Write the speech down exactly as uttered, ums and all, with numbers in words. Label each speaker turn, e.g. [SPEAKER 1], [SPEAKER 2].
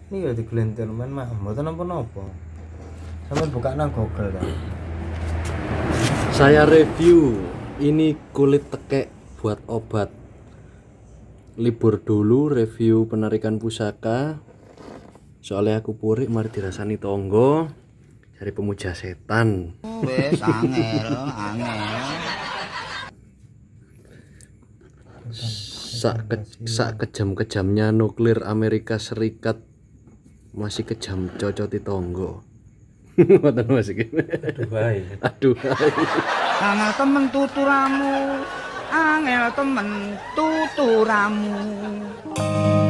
[SPEAKER 1] Ini ya digelentir men mah, mboten napa-napa. Sampeyan buka nang Google ta.
[SPEAKER 2] Saya review ini kulit tekek buat obat. Libur dulu review penarikan pusaka. Soalnya aku purik mari dirasani tonggo dari pemuja setan.
[SPEAKER 3] Wes angel, angel.
[SPEAKER 2] Sak ke, sak kejam-kejamnya nuklir Amerika Serikat masih kejam cocoti tonggo. Ngoten Mas iki.
[SPEAKER 1] Aduh bae.
[SPEAKER 2] Aduh.
[SPEAKER 3] Angel temen tuturamu, angel temen tuturamu.